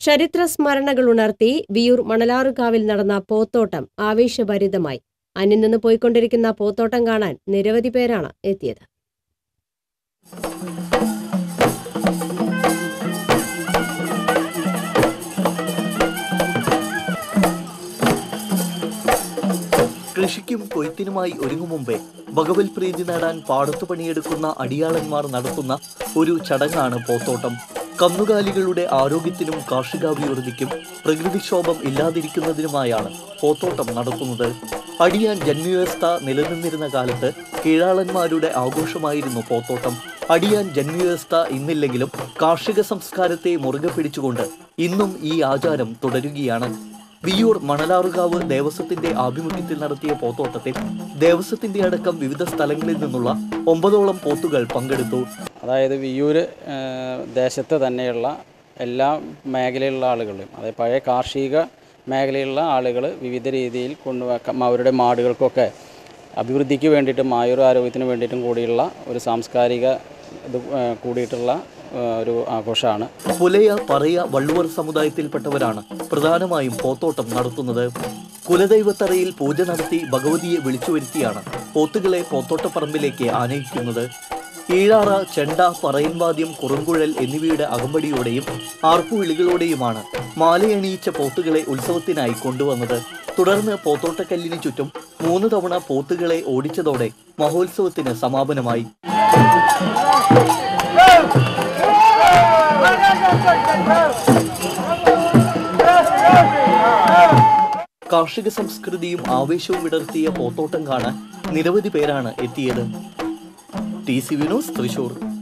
ചരിത്ര സ്മരണകൾ ഉണർത്തി വിയൂർ മണലാറുകാവിൽ നടന്ന പോത്തോട്ടം ആവേശഭരിതമായി. അന്യം നിന്ന് പോയിക്കൊണ്ടിരിക്കുന്ന പോത്തോട്ടം കാണാൻ നിരവധി പേരാണ് എത്തിയത്. കൃഷിക്കും കൊയ്ത്തിനുമായി ഒരുങ്ങും മുമ്പേ ഭഗവത് പ്രീതി നേടാൻ പാടത്തു പണിയെടുക്കുന്ന അടിയാളന്മാർ നടത്തുന്ന ഒരു ചടങ്ങാണ് പോത്തോട്ടം. കന്നുകാലികളുടെ ആരോഗ്യത്തിനും കാർഷികാഭിവൃദ്ധിക്കും പ്രകൃതിക്ഷോഭം ഇല്ലാതിരിക്കുന്നതിനുമായാണ് പോത്തോട്ടം നടത്തുന്നത്. അടിയാൻ ജന്മവ്യവസ്ഥ നിലനിന്നിരുന്ന കാലത്ത് കീഴാളന്മാരുടെ ആഘോഷമായിരുന്നു പോത്തോട്ടം. അടിയാൻ ജന്മവ്യവസ്ഥ ഇന്നില്ലെങ്കിലും കാർഷിക സംസ്കാരത്തെ മുറുകെ പിടിച്ചുകൊണ്ട് ഇന്നും ഈ ആചാരം തുടരുകയാണ്. വിയൂർ മണലാറുകാവ് ദേവസ്വത്തിന്റെ ആഭിമുഖ്യത്തിൽ നടത്തിയ പോത്തോട്ടത്തിൽ ദേവസ്വത്തിന്റെ അടക്കം വിവിധ സ്ഥലങ്ങളിൽ നിന്നുള്ള 9ഓളം പോത്തുകൾ പങ്കെടുത്തു. അതായത് വിയൂർ ദേശത്ത് തന്നെയുള്ള എല്ലാ മേഖലയിലുള്ള ആളുകളും, അതായത് പഴയ കാർഷിക മേഖലയിലുള്ള ആളുകൾ വിവിധ രീതിയിൽ അവരുടെ മാടുകൾക്കൊക്കെ അഭിവൃദ്ധിക്ക് വേണ്ടിയിട്ടും ആയുരാരോഗ്യത്തിന് വേണ്ടിയിട്ടും കൂടിയുള്ള ഒരു സാംസ്കാരിക കൂടിയിട്ടുള്ള ഒരു ആഘോഷമാണ്. പുലയ, പറയ, വള്ളുവർ സമുദായത്തിൽപ്പെട്ടവരാണ് പ്രധാനമായും പോത്തോട്ടം നടത്തുന്നത്. കുലദൈവത്തറയിൽ പൂജ നടത്തി ഭഗവതിയെ വിളിച്ചു വരുത്തിയാണ് പോത്തുകളെ പോത്തോട്ടപ്പറമ്പിലേക്ക് ആനയിക്കുന്നത്. ഈഴാറ, ചെണ്ട, പറയൻവാദ്യം, കുറുങ്കുഴൽ എന്നിവയുടെ അകമ്പടിയോടെയും ആർപ്പുവിളികളോടെയുമാണ് മാലയണിയിച്ച പോത്തുകളെ ഉത്സവത്തിനായി കൊണ്ടുവന്നത്. തുടർന്ന് പോത്തോട്ടക്കല്ലിന് ചുറ്റും 3 തവണ പോത്തുകളെ ഓടിച്ചതോടെ മഹോത്സവത്തിന് സമാപനമായി. കാർഷിക സംസ്കൃതിയും ആവേശവും വിടർത്തിയ പോത്തോട്ടം കാണാൻ നിരവധി പേരാണ് എത്തിയത്. TCV news, Thrissur.